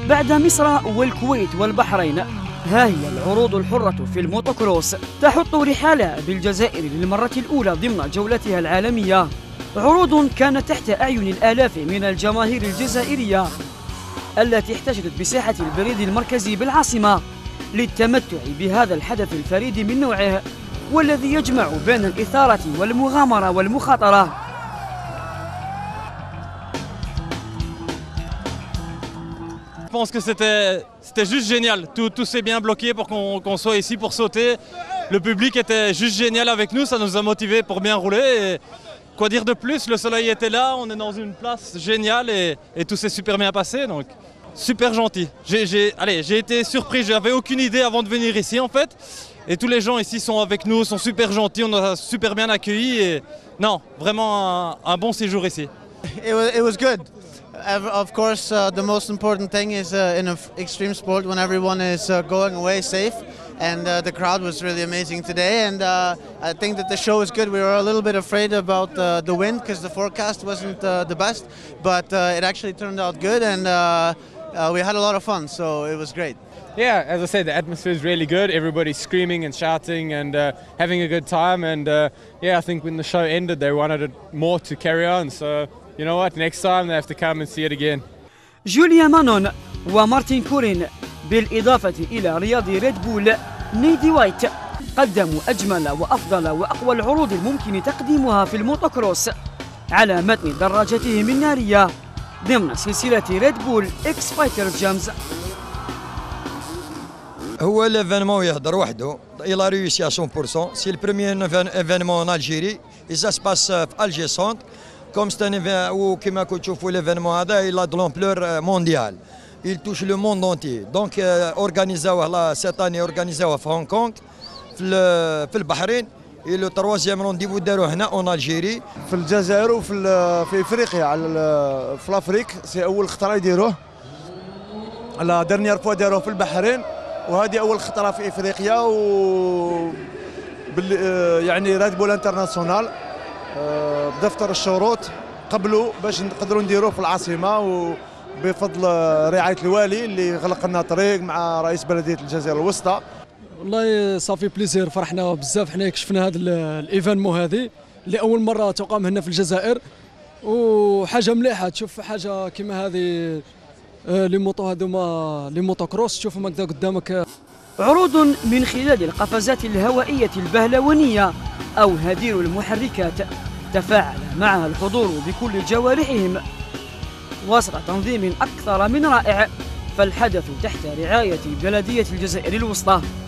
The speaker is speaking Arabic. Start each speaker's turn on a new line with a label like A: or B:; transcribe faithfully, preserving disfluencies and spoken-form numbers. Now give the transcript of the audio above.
A: بعد مصر والكويت والبحرين، ها هي العروض الحرة في الموتوكروس تحط رحالها بالجزائر للمرة الأولى ضمن جولتها العالمية. عروض كانت تحت أعين الآلاف من الجماهير الجزائرية التي احتشدت بساحة البريد المركزي بالعاصمة للتمتع بهذا الحدث الفريد من نوعه، والذي يجمع بين الإثارة والمغامرة والمخاطرة.
B: Je pense que c'était c'était juste génial. Tout, tout s'est bien bloqué pour qu'on qu'on soit ici pour sauter. Le public était juste génial avec nous, ça nous a motivés pour bien rouler. Et quoi dire de plus, le soleil était là, on est dans une place géniale et, et tout s'est super bien passé. Donc super gentil. J'ai, j'ai, allez, j'ai été surpris, j'avais aucune idée avant de venir ici en fait. Et tous les gens ici sont avec nous, sont super gentils, on nous a super bien accueillis. Et non, vraiment un, un bon séjour ici.
C: It was, it was good. Of course, uh, the most important thing is uh, in an extreme sport when everyone is uh, going away safe, and uh, the crowd was really amazing today. And uh, I think that the show is good. We were a little bit afraid about uh, the wind because the forecast wasn't uh, the best, but uh, it actually turned out good, and uh, uh, we had a lot of fun. So it was great.
D: Yeah, as I said, the atmosphere is really good. Everybody's screaming and shouting and uh, having a good time. And uh, yeah, I think when the show ended, they wanted it more to carry on. So. You know what? Next time they have to come and see it again.
A: جوليا مانون ومارتين كورين بالإضافة إلى رياضي ريد بول نيدي وايت قدموا أجمل وأفضل وأقوى العروض الممكن تقديمها في الموتوكروس على متن دراجتهم النارية ضمن سلسلة ريد بول إكس فايتر جامز.
E: هو l'événement يهضر وحده. Il a réussi à cent pour cent. C'est le premier événement en Algérie et ça se passe à Alger Centre. Comme c'est un événement, comme vous voyez l'événement, il a de l'ampleur mondiale. Il touche le monde entier. Donc, organisé cette année, organisé à Hong Kong, في البحرين. Et le troisième rendez-vous داروه هنا en Algérie.
F: في الجزائر وفي في افريقيا على في الافريق سي اول خطره يديروه. لا ديرنيير فوا داروه في البحرين وهذه اول خطره في افريقيا و يعني ريد بول انترناسيونال بدفتر الشروط قبلوا باش نقدروا نديروه في العاصمه وبفضل رعايه الوالي اللي غلق لنا طريق مع رئيس بلديه الجزائر الوسطى.
G: والله صافي بليزير، فرحنا بزاف حنا كشفنا هذا الايفينمون هذه لاول مره تقام هنا في الجزائر، وحاجه مليحه تشوف حاجه كيما هذه لي موطو هذوما لي موتوكروس تشوفهم هكذا قدامك.
A: عروض من خلال القفزات الهوائيه البهلوانيه أو هدير المحركات تفاعل معها الحضور بكل جوارحهم وسط تنظيم أكثر من رائع، فالحدث تحت رعاية بلدية الجزائر الوسطى.